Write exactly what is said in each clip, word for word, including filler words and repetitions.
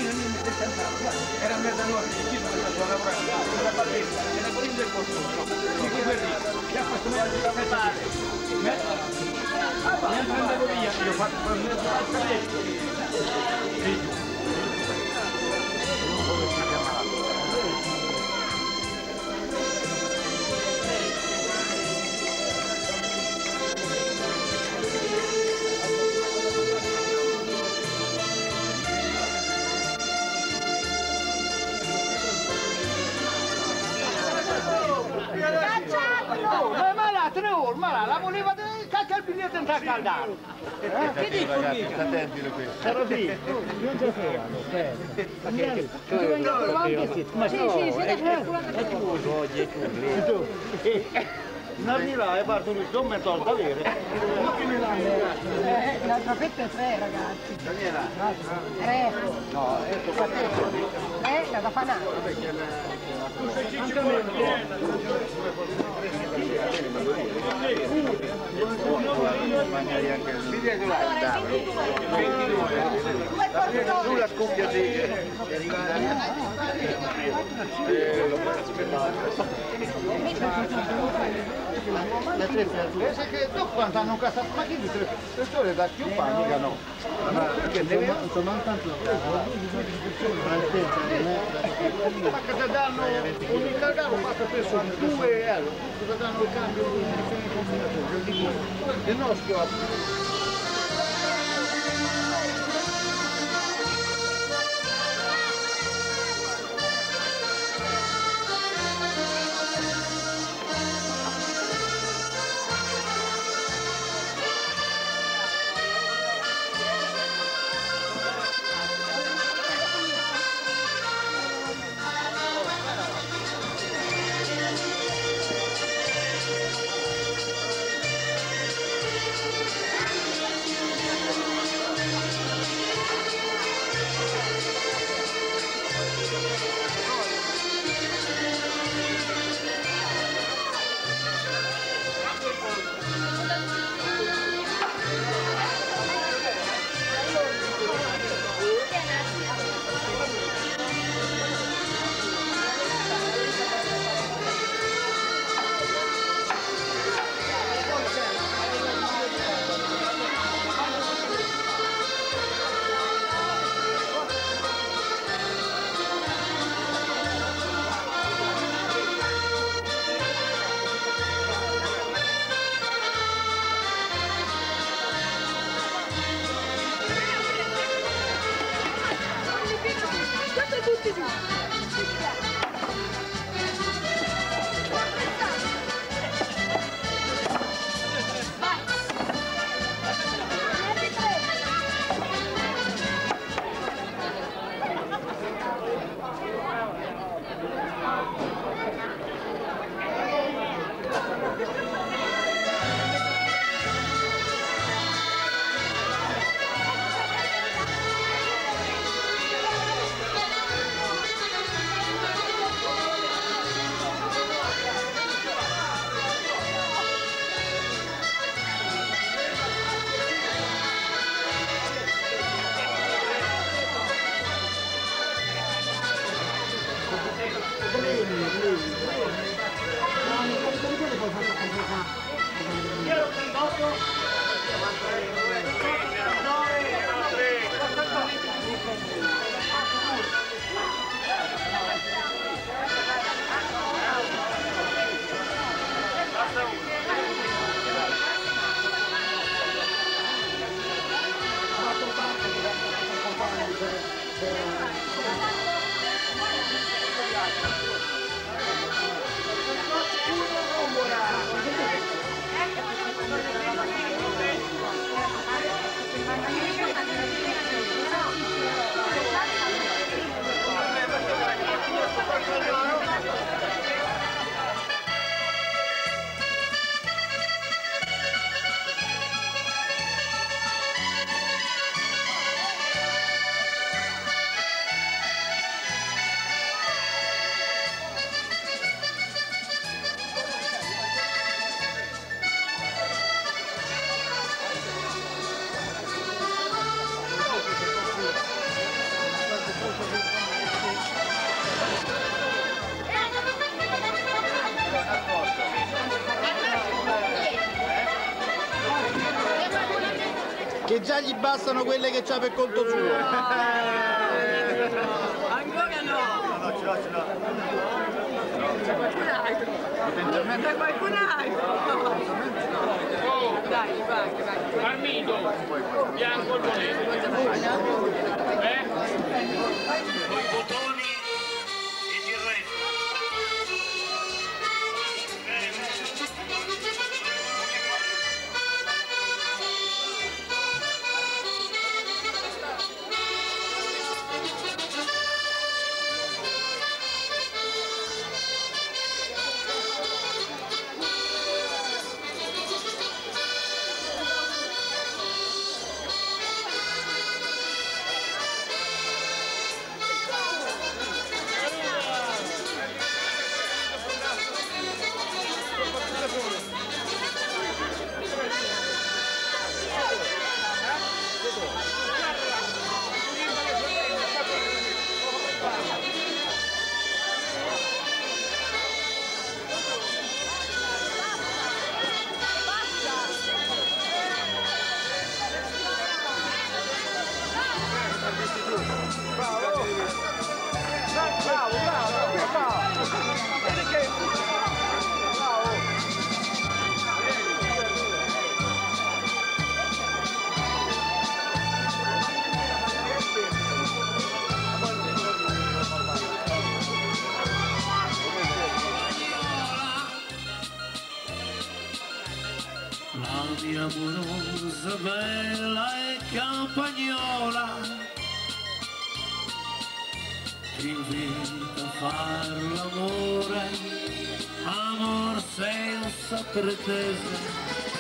era mezzanotte, chi non è stato a lavorare, la partenza, era così del corso, di che per lì, che ha fatto mezzo da mettere, mi andavo via, io ho fatto per mezzo al caletto, e giù. Come si chiamava? Ma ma là, tre ore, ma là, la voleva cacca il biglietto in caldato. Eh? Che dici? Ragazzi, sta attenti questo. Però sì, non c'è trovato, aspetta. Ti vengo a trovare? Ma sì, sì, siete speculando. È chiuso oggi, è chiuso. Non mi là, è partorito un metto da avere. La trafetta è tre, ragazzi. Daniela? Tre. No, è Tre, la da fanare. tu sei Ciccio Moreno. Sulla scoppia di Le tre sai che dopo quando hanno casato, ma chi dice? Le storie da più fa, mica no. Perché deve insomma tanto ma che ti danno ogni cagato fatto spesso due euro, ti danno il cambio di combinazione, il nostro che già gli bastano quelle che c'ha per conto suo. Ancora no! No, no, ce l'ho, ce l'ho. C'è qualcun altro! C'è qualcun altro! Dai, vai, vai! Marmito, bianco non è. Eh? Botoni e il resto. La mia amorosa bella e campagnola ti invita a far l'amore, amor senza pretesa.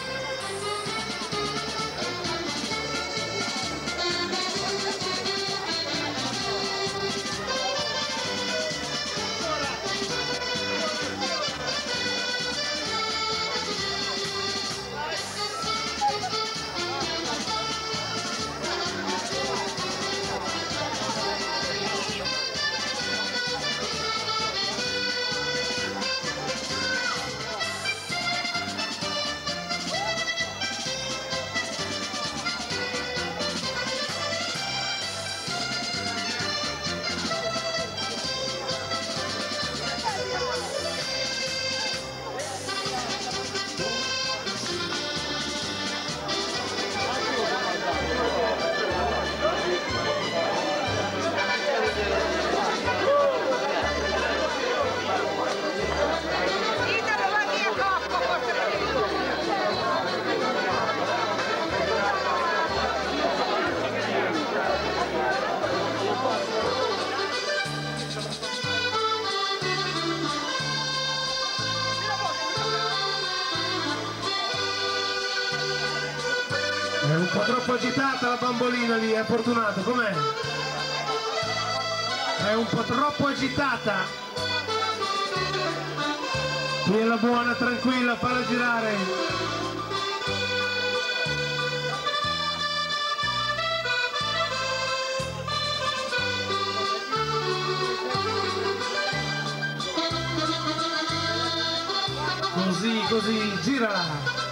È un po' troppo agitata la bambolina lì, è fortunato, com'è? È un po' troppo agitata. Tienila buona, tranquilla, falla girare. Così, così, girala.